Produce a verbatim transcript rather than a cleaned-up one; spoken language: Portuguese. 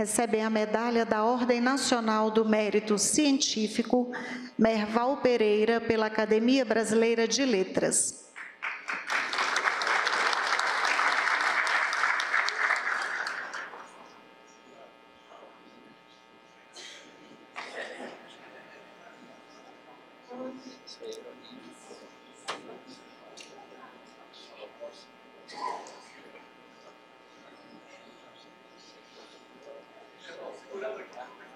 recebem a medalha da Ordem Nacional do Mérito Científico Merval Pereira, pela Academia Brasileira de Letras. Obrigado.